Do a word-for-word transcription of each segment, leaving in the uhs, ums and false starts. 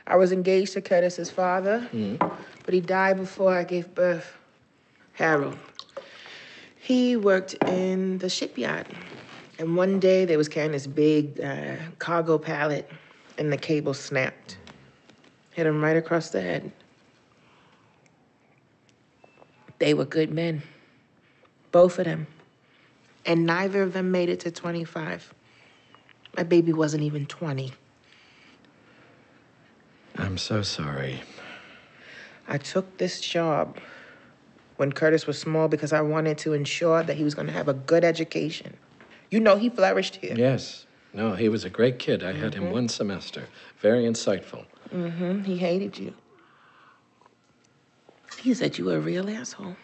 I was engaged to Curtis's father, mm. but he died before I gave birth. Harold. He worked in the shipyard. And one day they was carrying this big uh, cargo pallet, and the cable snapped. Hit him right across the head. They were good men. Both of them. And neither of them made it to twenty-five. My baby wasn't even twenty. I'm so sorry. I took this job when Curtis was small because I wanted to ensure that he was going to have a good education. You know, he flourished here. Yes. No, he was a great kid. I mm-hmm. had him one semester. Very insightful. Mm-hmm. He hated you. He said you were a real asshole.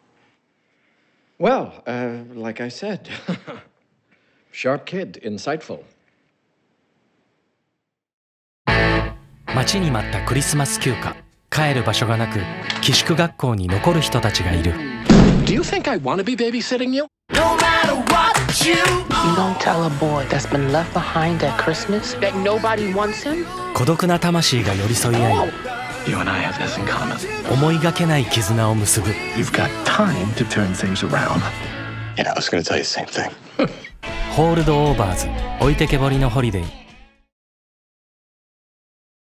Well, uh, like I said, sharp kid, insightful. 待ちに待ったクリスマス休暇。帰る場所がなく、寄宿学校に残る人たちがいる。 Do you think I want to be babysitting you? No matter what you. You don't tell a boy that's been left behind at Christmas that nobody wants him? 孤独な魂が寄り添い合い、 You and I have this in common. 思いがけない絆を結ぶ。 You've got time to turn things around. Yeah, I was going to tell you the same thing. ホールドオーバーズ、置いてけぼりのホリデー。